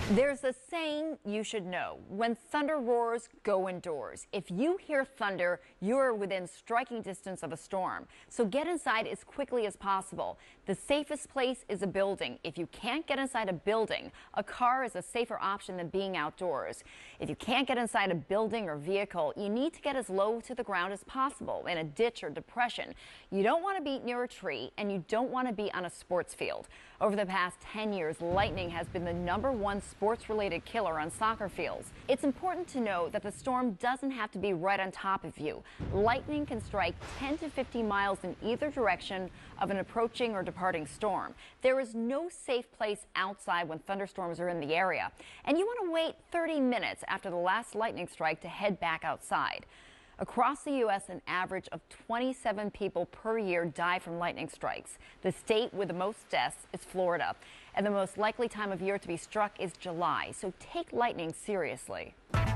There's a saying you should know. When thunder roars, go indoors. If you hear thunder, you're within striking distance of a storm. So get inside as quickly as possible. The safest place is a building. If you can't get inside a building, a car is a safer option than being outdoors. If you can't get inside a building or vehicle, you need to get as low to the ground as possible in a ditch or depression. You don't want to be near a tree, and you don't want to be on a sports field. Over the past 10 years, lightning has been the #1 sports-related killer on soccer fields. It's important to know that the storm doesn't have to be right on top of you. Lightning can strike 10 to 50 miles in either direction of an approaching or departing storm. There is no safe place outside when thunderstorms are in the area, and you want to wait 30 minutes after the last lightning strike to head back outside. Across the U.S., an average of 27 people per year die from lightning strikes. The state with the most deaths is Florida, and the most likely time of year to be struck is July, so take lightning seriously.